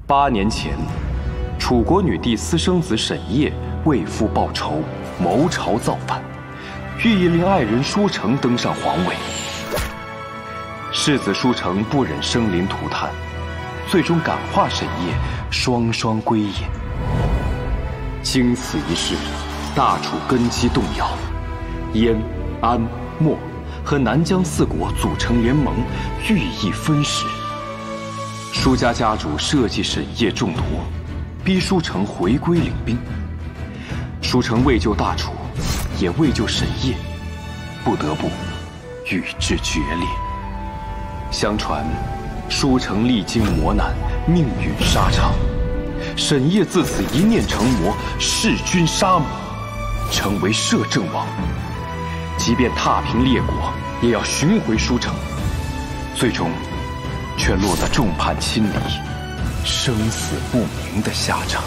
8年前，楚国女帝私生子沈烨为父报仇，谋朝造反，寓意令爱人舒城登上皇位。世子舒城不忍生灵涂炭，最终感化沈烨，双双归隐。经此一事，大楚根基动摇，燕、安、莫和南疆4国组成联盟，寓意分食。舒家家主设计沈烨中毒，逼舒城回归领兵。舒城为救大楚，也为救沈烨，不得不与之决裂。相传，舒城历经磨难，命运沙场。沈烨自此一念成魔，弑君杀母，成为摄政王。即便踏平列国，也要寻回舒城。最终，却落得众叛亲离、生死不明的下场。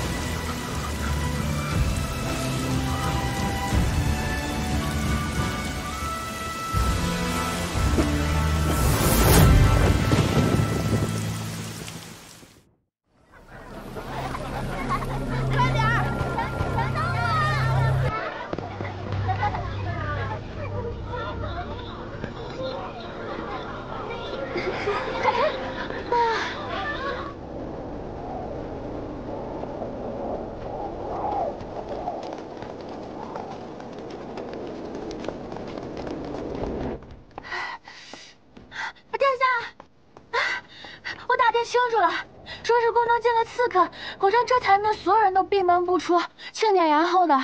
清楚了，说是宫中进了刺客，果真这才命所有人都闭门不出，庆典延后的。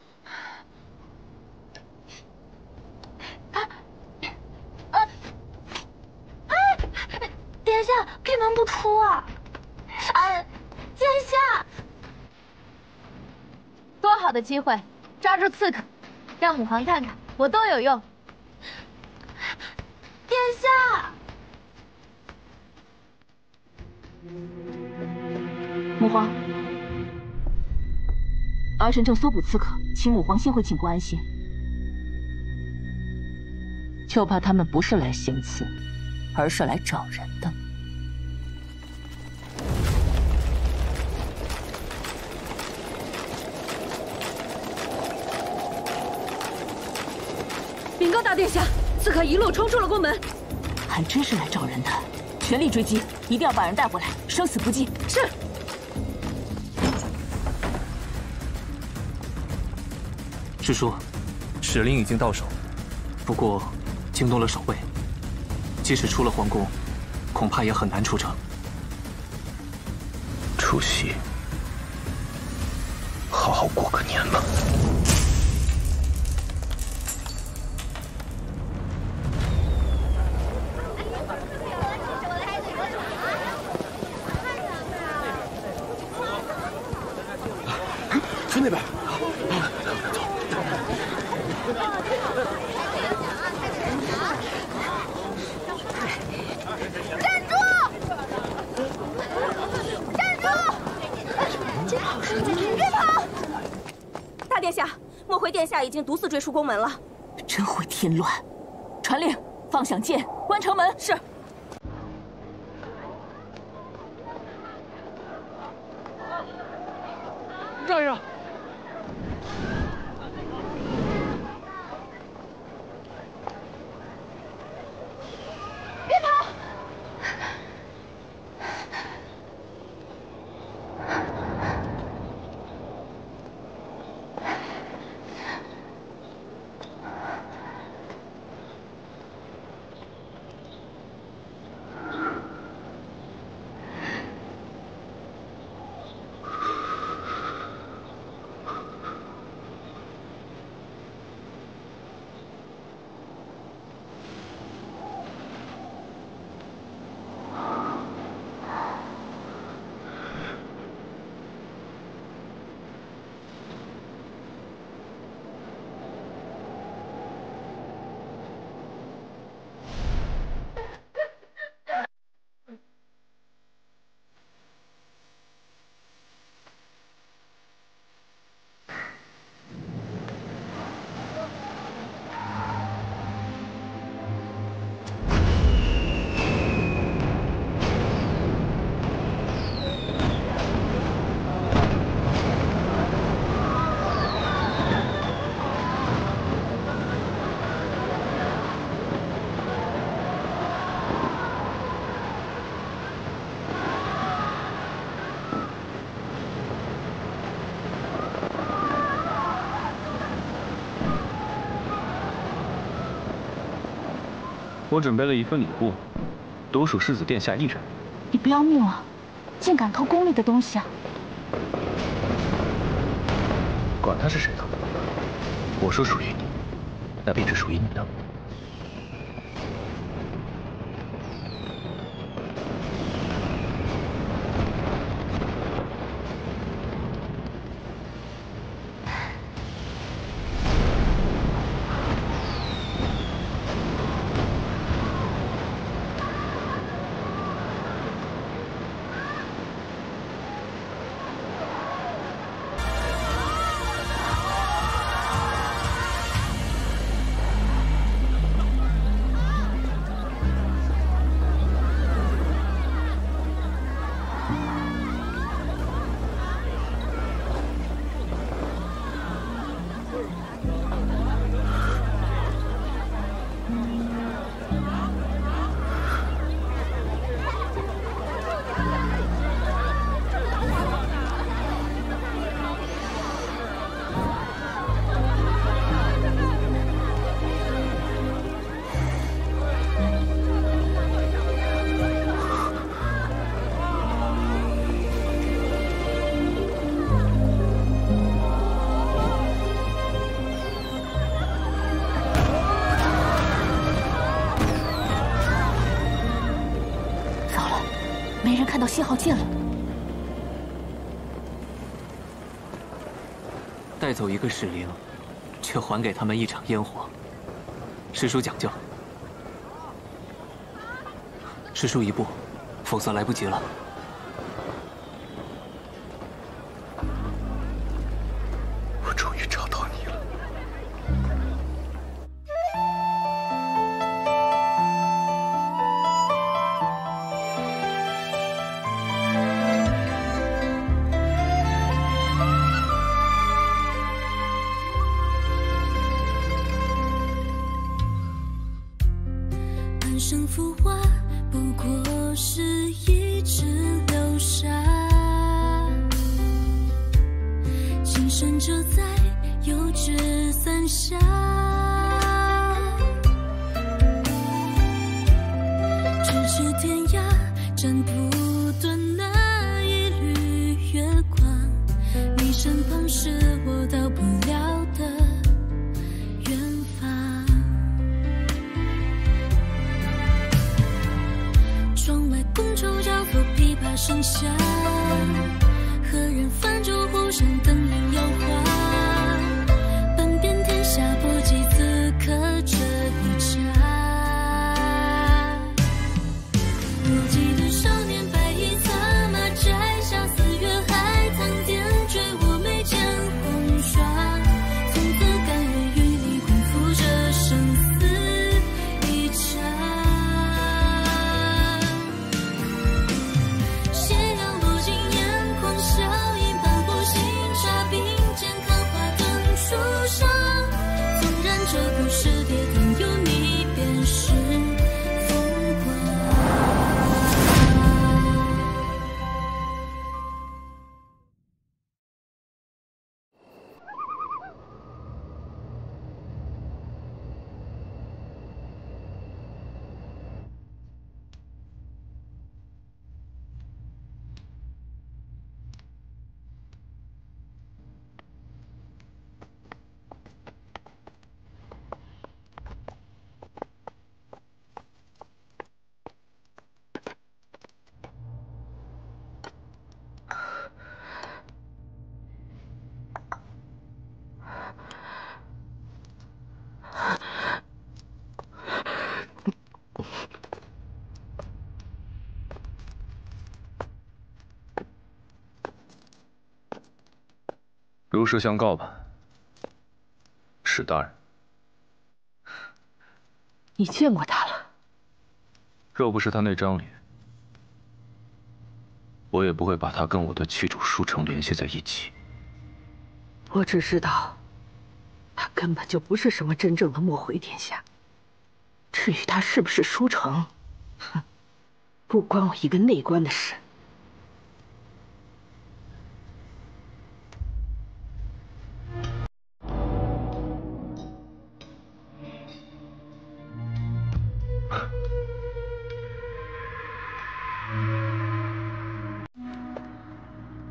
殿下闭门不出啊！殿下， 多好的机会，抓住刺客，让母皇看看我都有用。 殿下。 母皇，儿臣正搜捕刺客，请母皇先回寝宫安歇。 就怕他们不是来行刺，而是来找人的。 禀告大殿下，刺客一路冲出了宫门， 还真是来找人的，全力追击，一定要把人带回来，生死不计。 是。 师叔，使令已经到手，不过惊动了守卫，即使出了皇宫，恐怕也很难出城。 出息，好好过个年吧。 去那边。 殿下已经独自追出宫门了， 真会添乱！传令，放响箭，关城门。是。 让一让。 别跑！ 我准备了一份礼物，独属世子殿下一人。 你不要命了？竟敢偷宫里的东西啊！ 管他是谁偷的，我说属于你，那便是属于你的。 没人看到信号键了。 带走一个使灵，却还给他们一场烟火。师叔讲究。师叔一步，否则来不及了。 我终于找到你了。 半生浮华，不过是一池流沙，情深折在油纸伞下。咫尺天涯，斩不断那一缕月光。你身旁是我到不了的远方。窗外觥筹交错，琵琶声响，何人泛舟湖上，灯影摇晃，奔遍天下，不及此刻这一场。我记得少年白衣策马，摘下四月海棠，点缀我眉间红霜。从此甘愿与你共赴这生死一场。斜阳落尽眼眶，笑饮半壶新茶，并肩看花灯初上。纵然这故事跌宕，有你便是风光。 如实相告吧，史大人。 你见过他了？ 若不是他那张脸，我也不会把他跟我的去主书城联系在一起。 我只知道，他根本就不是什么真正的墨回殿下。至于他是不是书城，哼，不关我一个内官的事。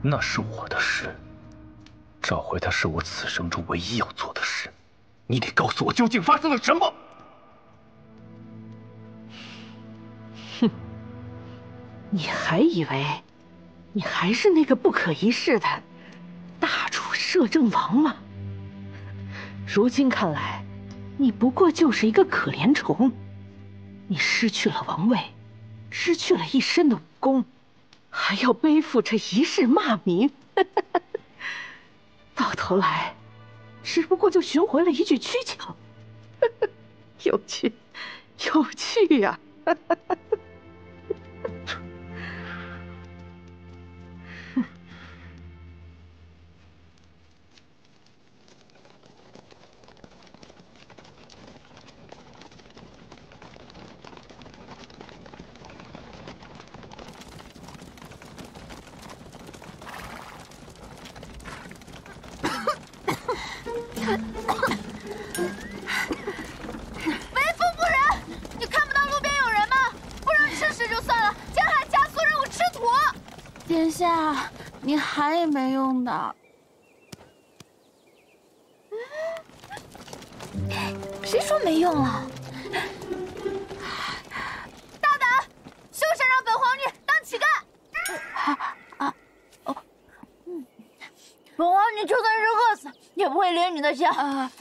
那是我的事，找回他是我此生中唯一要做的事。你得告诉我究竟发生了什么。 哼，你还以为你还是那个不可一世的大楚摄政王吗？如今看来，你不过就是一个可怜虫。你失去了王位，失去了一身的武功，还要背负着一世骂名，到头来，只不过就寻回了一具躯壳。有趣，有趣呀！ 殿下，你喊也没用的。 谁说没用了？大胆，休想让本皇女当乞丐！本皇女就算是饿死，也不会连你的香。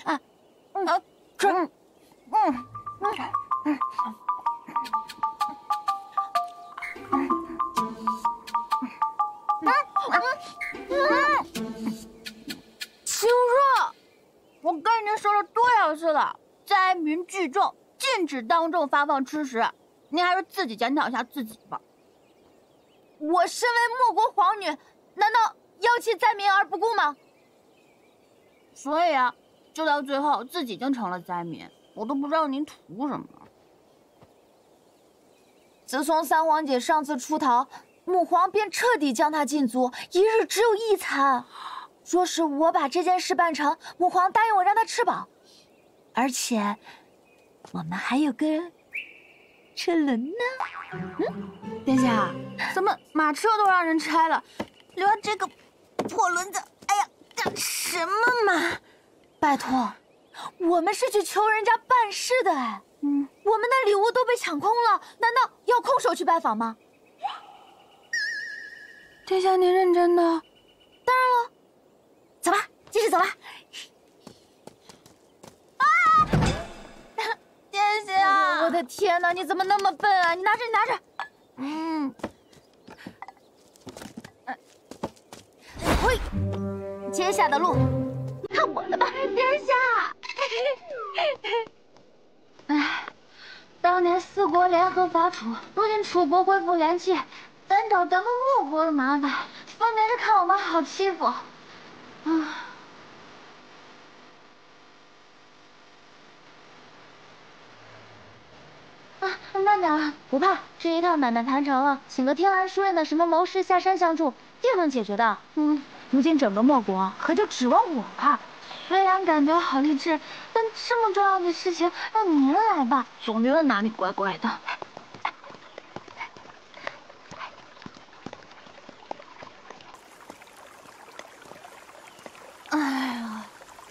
清若，我跟您说了多少次了，灾民聚众，禁止当众发放吃食，您还是自己检讨一下自己吧。 我身为莫国皇女，难道要弃灾民而不顾吗？ 所以啊，就到最后自己就成了灾民，我都不知道您图什么。 自从三皇姐上次出逃，母皇便彻底将她禁足，一日只有一餐。若是我把这件事办成，母皇答应我让她吃饱，而且我们还有个车轮呢。 殿下，怎么马车都让人拆了，留下这个破轮子？哎呀，干什么嘛！ 拜托，我们是去求人家办事的哎。我们的礼物都被抢空了，难道要空手去拜访吗？ 殿下，您认真的？当然了。走吧，继续走吧。 殿下， 我的天哪，你怎么那么笨啊？你拿着，你拿着。嘿，接下的路，看我的吧， 殿下。哎，当年四国联合伐楚，如今楚国恢复元气，咱找咱们莫国的麻烦，分明是看我们好欺负。慢点啊，不怕，这一趟买卖谈成了，请个天安书院的什么谋士下山相助，定能解决的。如今整个莫国可就指望我了。虽然感觉好励志，但这么重要的事情让您来吧，总觉得哪里怪怪的。哎呀，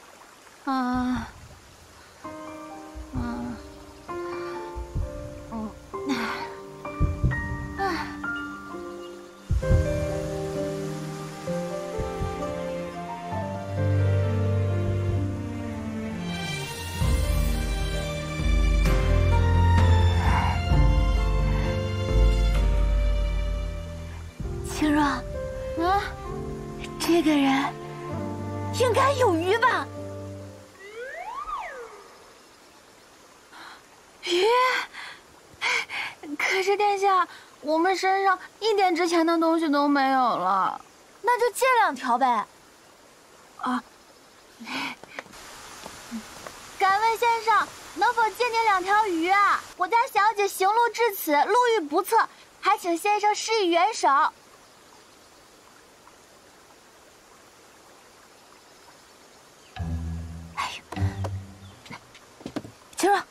清若，这个人应该有鱼吧？ 鱼？可是殿下，我们身上一点值钱的东西都没有了， 那就借2条呗。 敢问先生，能否借您2条鱼啊？我家小姐行路至此，路遇不测，还请先生施以援手。 清若，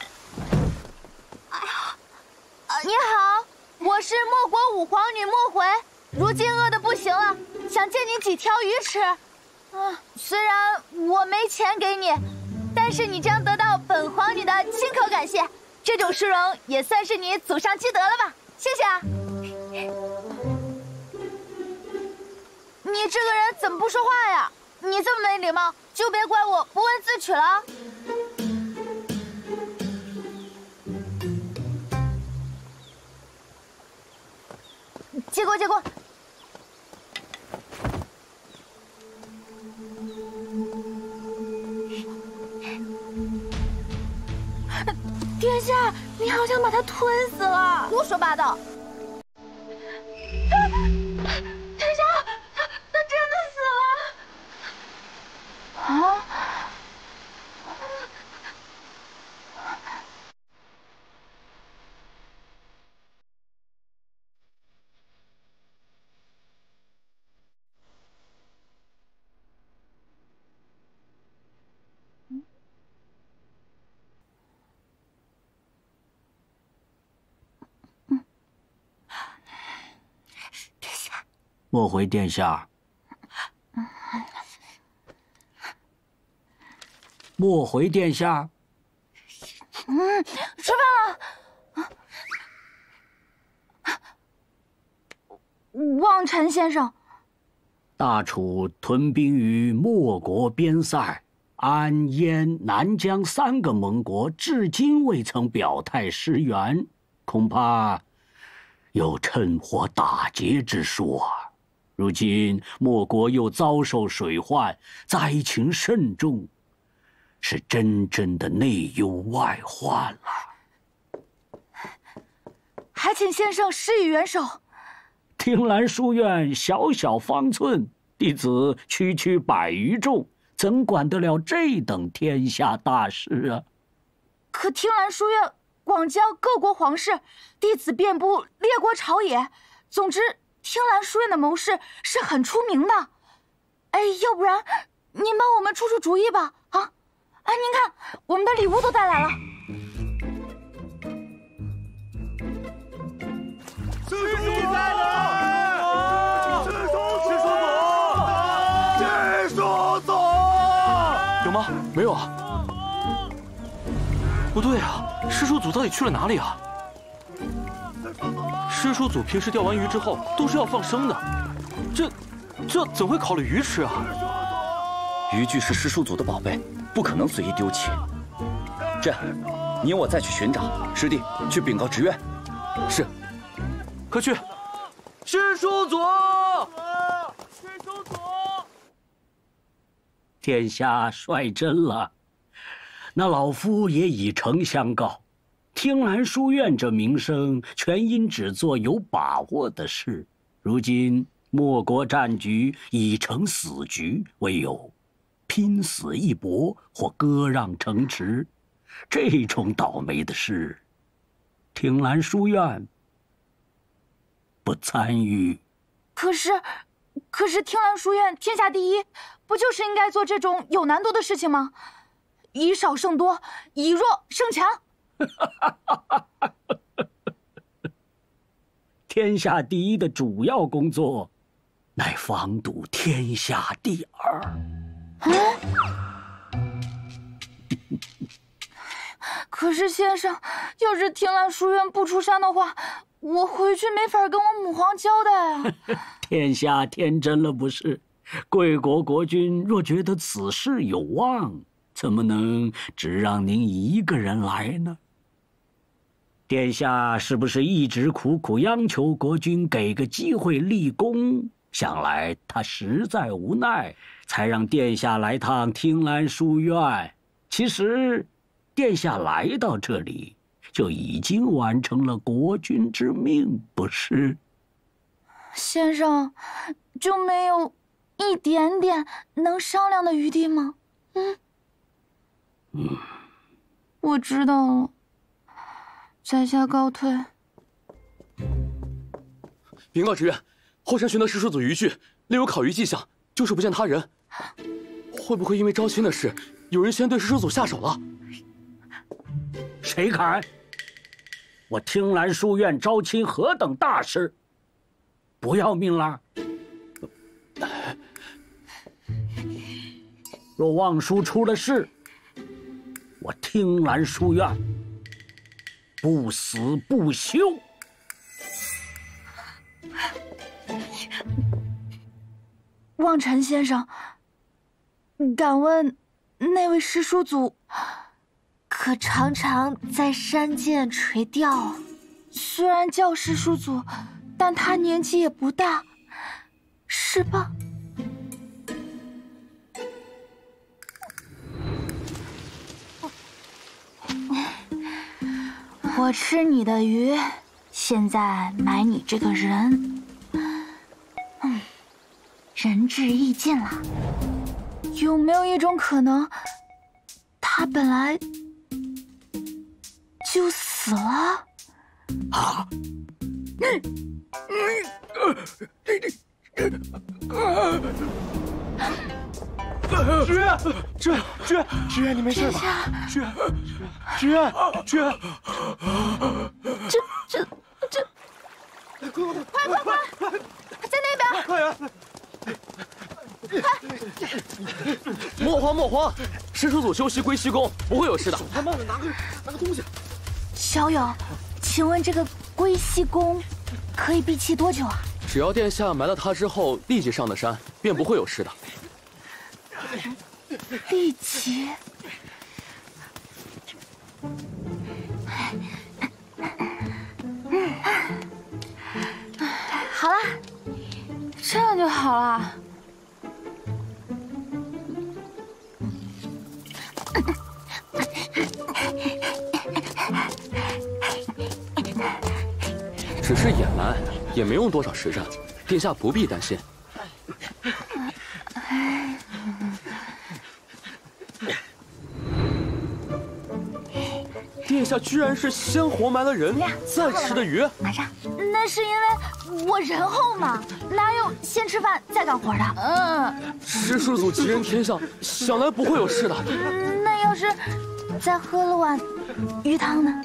你好，我是莫国五皇女莫回。 如今饿得不行了，想借你几条鱼吃。虽然我没钱给你，但是你将得到本皇女的亲口感谢，这种殊荣也算是你祖上积德了吧？谢谢啊。你这个人怎么不说话呀？你这么没礼貌，就别怪我不问自取了。借过，借过。 殿下，你好像把他吞死了！ 胡说八道！ 殿下，他真的死了！啊！ 莫回殿下，莫回殿下。 吃饭了。望尘先生， 大楚屯兵于莫国边塞，安、燕、南疆3个盟国至今未曾表态施援，恐怕有趁火打劫之说啊。如今莫国又遭受水患，灾情甚重，是真正的内忧外患了。 还请先生施以援手。 听兰书院小小方寸，弟子区区100余众，怎管得了这等天下大事啊？ 可听兰书院广交各国皇室，弟子遍布列国朝野，总之。听兰书院的谋士是很出名的，哎，要不然您帮我们出出主意吧？啊，哎，您看我们的礼物都带来了。 师叔在哪？师叔祖， 有吗？没有啊。不对啊，师叔祖到底去了哪里啊？师叔祖平时钓完鱼之后都是要放生的，这怎会烤了鱼吃啊？ 渔具是师叔祖的宝贝，不可能随意丢弃。这样，你我再去寻找，师弟去禀告职院。是， 快去！师叔祖， 师叔祖， 殿下率真了，那老夫也以诚相告。听兰书院这名声，全因只做有把握的事。如今莫国战局已成死局，唯有拼死一搏或割让城池。这种倒霉的事，听兰书院不参与。 可是听兰书院天下第一，不就是应该做这种有难度的事情吗？以少胜多，以弱胜强。 天下第一的主要工作，乃防堵天下第二。 可是先生，要是听兰书院不出山的话，我回去没法跟我母皇交代啊。 天下天真了不是？贵国国君若觉得此事有望，怎么能只让您一个人来呢？殿下是不是一直苦苦央求国君给个机会立功？想来他实在无奈，才让殿下来趟听兰书院。其实，殿下来到这里，就已经完成了国君之命，不是？ 先生，就没有一点点能商量的余地吗？我知道了。在下告退。 禀告职员，后山寻得师叔祖渔具，另有烤鱼迹象，就是不见他人。会不会因为招亲的事，有人先对师叔祖下手了？ 谁敢？我听兰书院招亲何等大事， 不要命了？若望叔出了事，我听兰书院不死不休。 望尘先生，敢问那位师叔祖，可常常在山涧垂钓？虽然叫师叔祖，但他年纪也不大，是吧？我吃你的鱼，现在买你这个人，仁至义尽了。有没有一种可能，他本来就死了？啊！ 菊愿，你没事吧？菊愿， 快，在那边！ 快呀！ 莫慌，师叔祖修习归西宫，不会有事的。 快慢点，拿个东西。 小友，请问这个归西宫可以闭气多久啊？ 只要殿下埋了他之后立即上的山，便不会有事的。 立即？好了，这样就好了。 只是掩埋，也没用多少时辰，殿下不必担心。殿下居然是先活埋了人，再吃的鱼。 马上，那是因为我人厚嘛，哪有先吃饭再干活的？ 师叔祖吉人天相，想来不会有事的。 那要是再喝了碗鱼汤呢？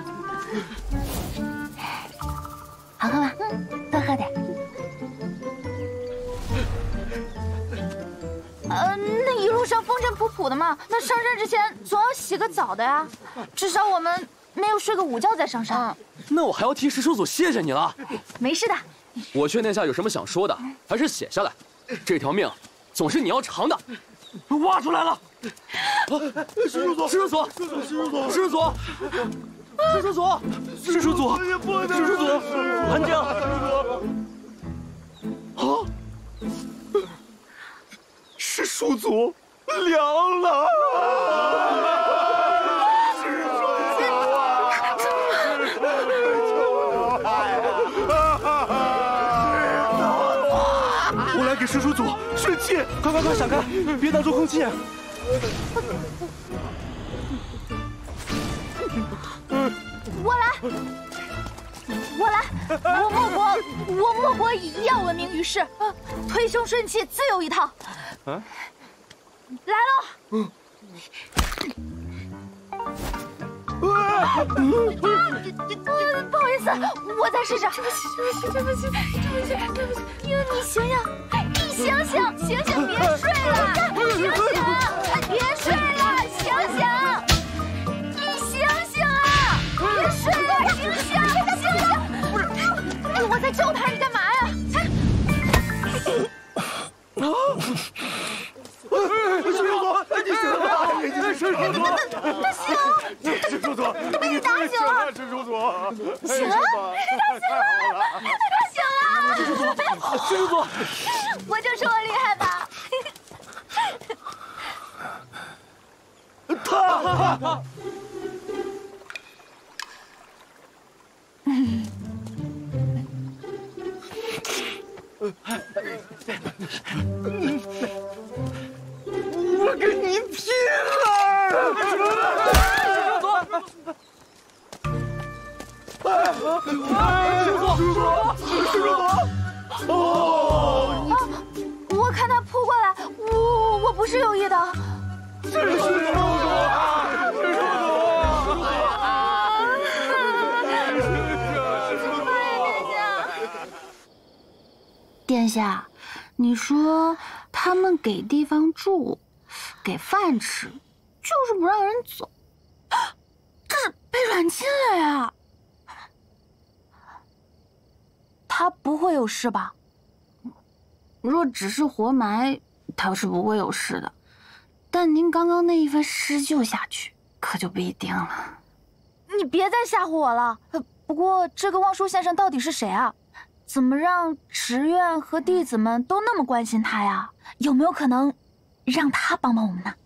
好喝吗？多喝点。那一路上风尘仆仆的嘛，那上山之前总要洗个澡的呀。至少我们没有睡个午觉再上山。 那我还要替师叔祖谢谢你了。 没事的。 我劝殿下有什么想说的，还是写下来。这条命总是你要偿的。挖出来了！ 师叔祖， 安静！ 啊！师叔祖凉了！我来给师叔祖宣气，快，闪开，别挡住空气。 我来，我莫国要闻名于世，推胸顺气自有一套。来喽！不好意思，我再试试。对不起，你醒醒，别睡了，别睡了，醒醒，你醒醒啊！别睡了，醒醒！不是，我在救他，你干嘛呀？ 师叔祖， 他醒，都被你打醒了。 师叔祖， 醒了，他醒了。 师叔祖， 我就说我厉害吧。 他。我跟你拼了！师叔祖！ 我看他扑过来，我不是有意的。 师叔祖！ 殿下，你说他们给地方住，给饭吃，就是不让人走，这是被软禁了呀！他不会有事吧？若只是活埋，他是不会有事的。但您刚刚那一份施救下去，可就不一定了。你别再吓唬我了。不过这个望舒先生到底是谁啊？怎么让池院和弟子们都那么关心他呀？有没有可能让他帮帮我们呢？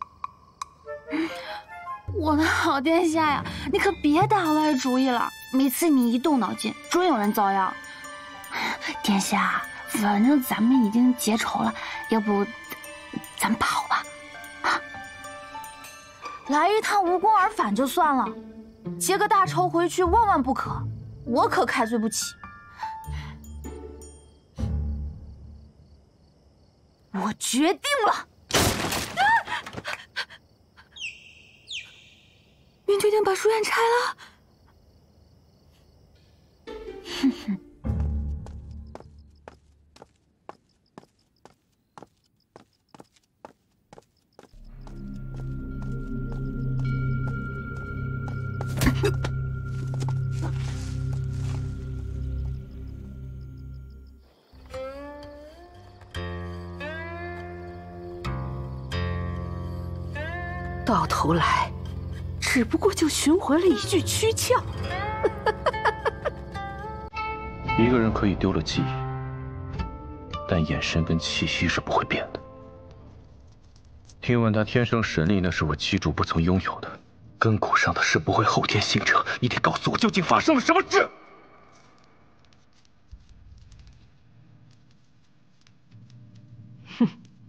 我的好殿下呀，你可别打歪主意了。每次你一动脑筋，准有人遭殃。殿下，反正咱们已经结仇了，要不咱跑吧？啊，来一趟无功而返就算了，结个大仇回去万万不可，我可开罪不起。我决定了，您决定把书院拆了？哼哼。 到头来，只不过就寻回了一具躯壳。 一个人可以丢了记忆，但眼神跟气息是不会变的。听闻他天生神力，那是我姬主不曾拥有的。根骨上的事不会后天形成，你得告诉我究竟发生了什么事。 哼。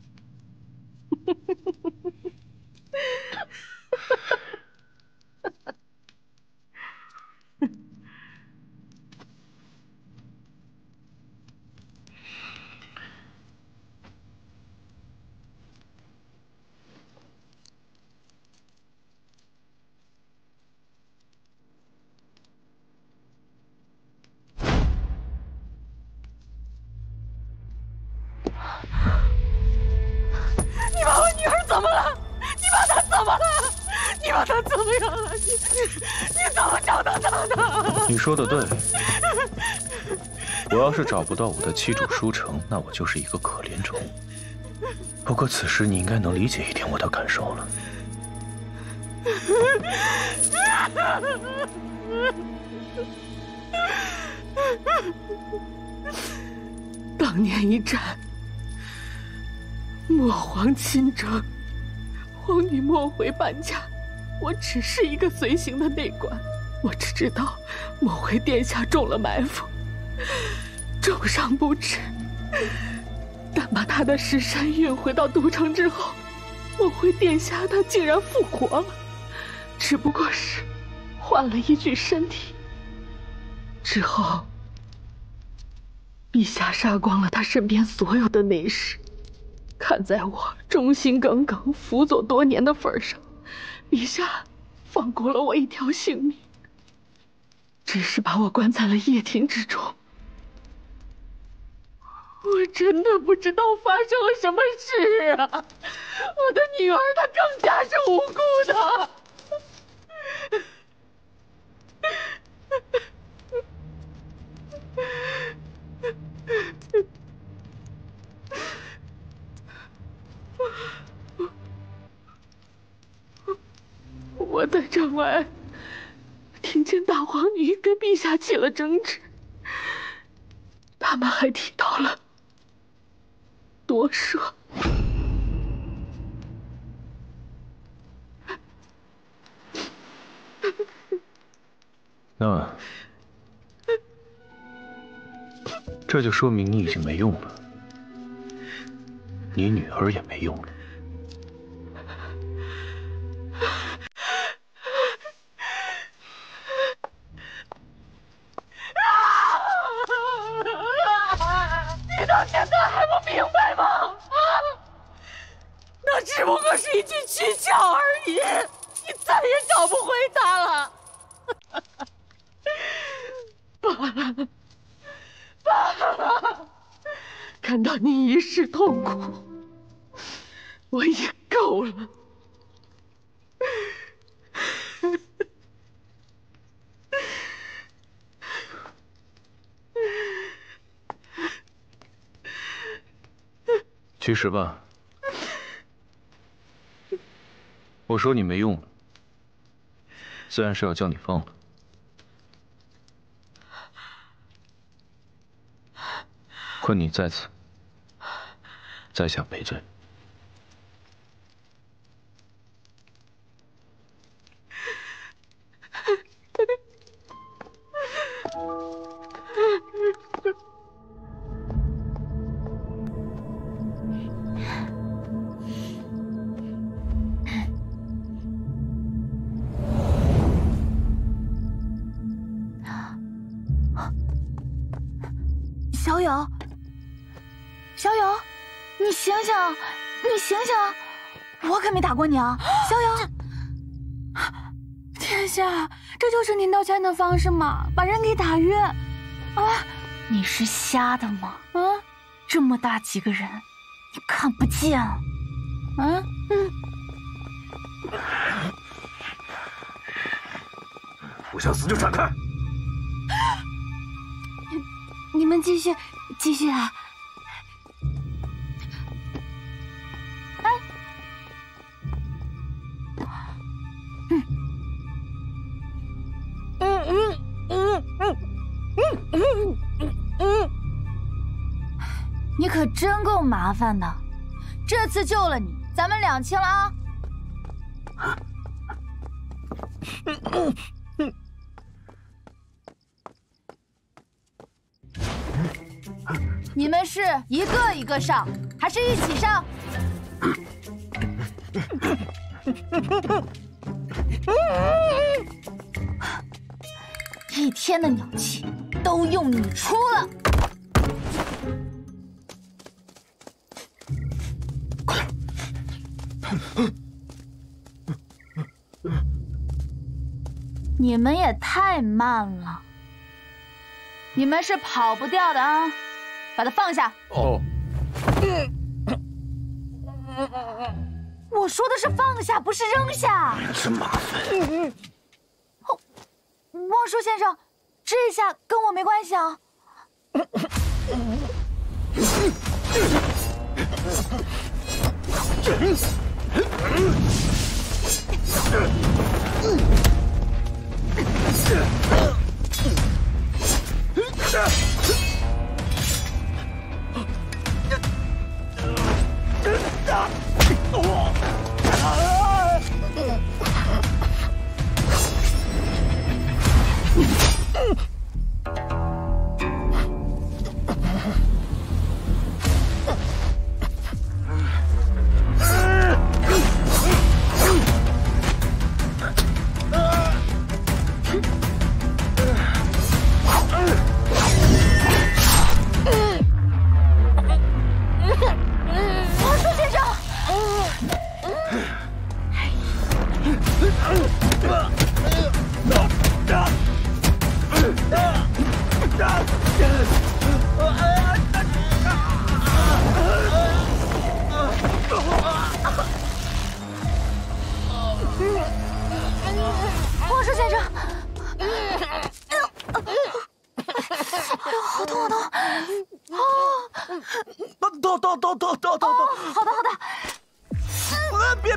你把我女儿怎么了？你把她怎么了？你把她怎么样了？你怎么找到她的？ 你说的对，我要是找不到我的妻主舒城，那我就是一个可怜种。不过此时你应该能理解一点我的感受了。 当年一战，墨皇亲征，皇女莫回半家，我只是一个随行的内官。我只知道莫回殿下中了埋伏，重伤不治。但把他的尸身运回到都城之后，莫回殿下他竟然复活了，只不过是换了一具身体。之后，陛下杀光了他身边所有的内侍。看在我忠心耿耿、辅佐多年的份上，陛下放过了我一条性命，只是把我关在了掖庭之中。我真的不知道发生了什么事啊！我的女儿她更加是无辜的。我在城外听见大皇女跟陛下起了争执，他们还提到了夺舍。 那这就说明你已经没用了，你女儿也没用了。 你到现在还不明白吗？啊，那只不过是一具躯壳而已，你再也找不回他了。罢了，罢了，该看到你一世痛苦，我也够了。 去死吧！我说你没用了，自然是要将你放了。困你在此，在下赔罪。 小友，小友，你醒醒，你醒醒！我可没打过你啊，小友。 殿下，这就是您道歉的方式吗？把人给打晕？啊！ 你是瞎的吗？ 啊！ 这么大几个人，你看不见？啊？ 不想死就闪开！ 你们继续啊！ 你可真够麻烦的，这次救了你，咱们两清了啊！你们是一个一个上，还是一起上？一天的鸟气都用你出了。你们也太慢了，你们是跑不掉的啊！把它放下。 哦。 我说的是放下，不是扔下。 真麻烦。 望舒先生，这一下跟我没关系啊。望舒先生，好痛好痛！ 到！ 好的。 别！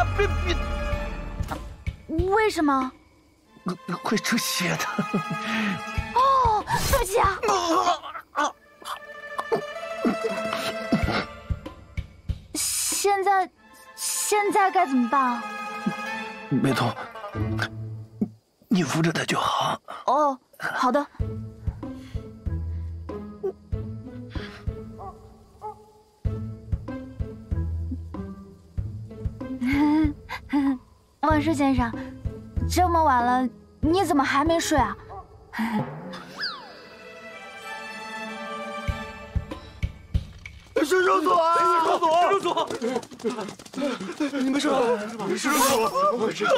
为什么？ 会出血的。 哦，对不起啊。现在该怎么办？ 没痛，你扶着他就好。 哦，好的。望舒先生，这么晚了，你怎么还没睡啊？ 施主，你没事吧？施主，我知道。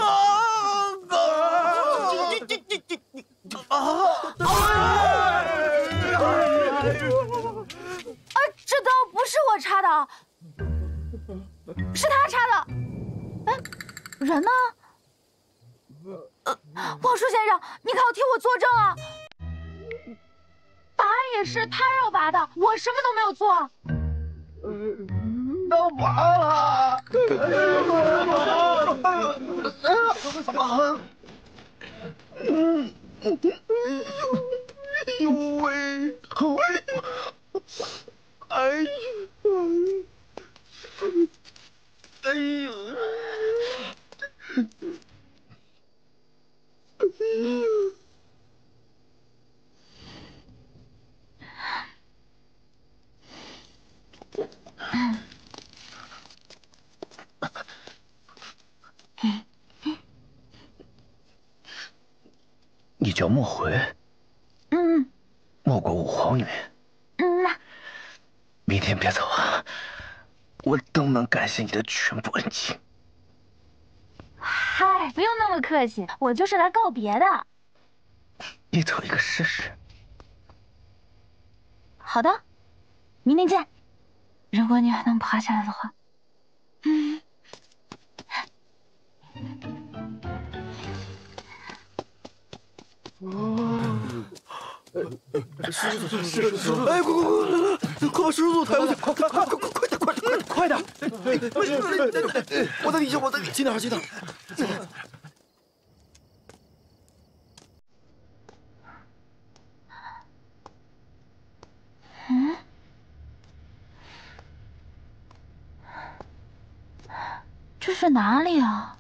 这都我插的，是他插的。哎，人呢？王叔先生，你可要替我作证啊！拔也是他让拔的，我什么都没有做。 都拔了。哎呦喂！哎呦！哎呦！你叫莫回？没过5黄云。明天别走啊，我登门感谢你的全部恩情。 嗨，不用那么客气，我就是来告别的。 你走一个试试。 好的，明天见。如果你还能爬下来的话。 师叔，哎，快把师叔抬过去！快点！我在底下，轻点，轻点。 这是哪里啊？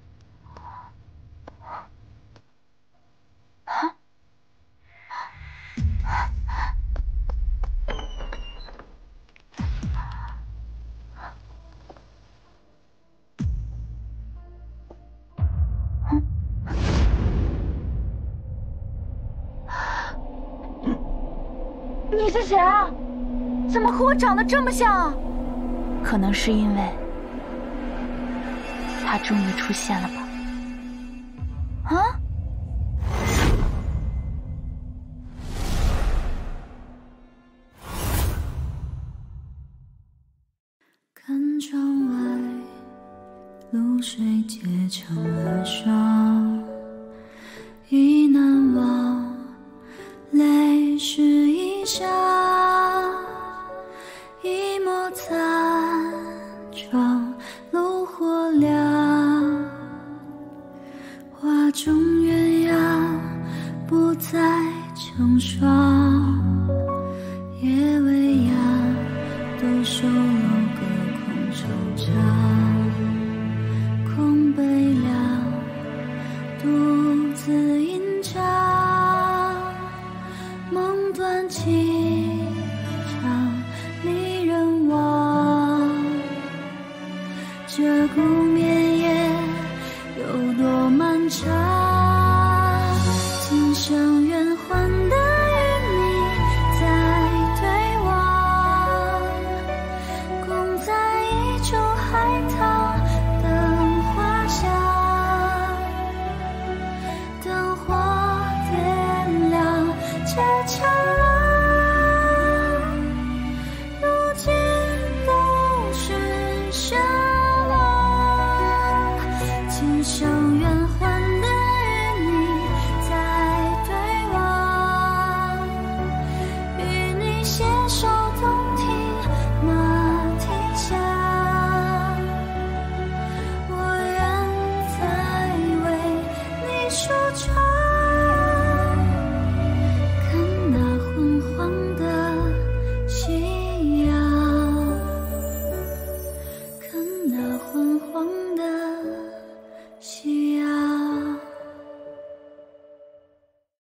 你是谁啊？怎么和我长得这么像啊？ 可能是因为他终于出现了吧？啊？ 看窗外，露水结成了霜，已难忘，泪湿衣裳，一抹残妆，炉火亮，画中鸳鸯不再成双，夜未央，独守楼阁空惆怅，空悲凉，独自吟唱，梦断情长，离人亡。这顾绵夜有多漫长？今生缘还的与你再对望，共在一株海棠，灯花香，灯火点亮这长廊，如今都是奢望。今生缘还的与你再对望，与你携手洞庭马蹄响，我愿再为你梳妆，看那昏黄的夕阳，看那昏黄的夕阳。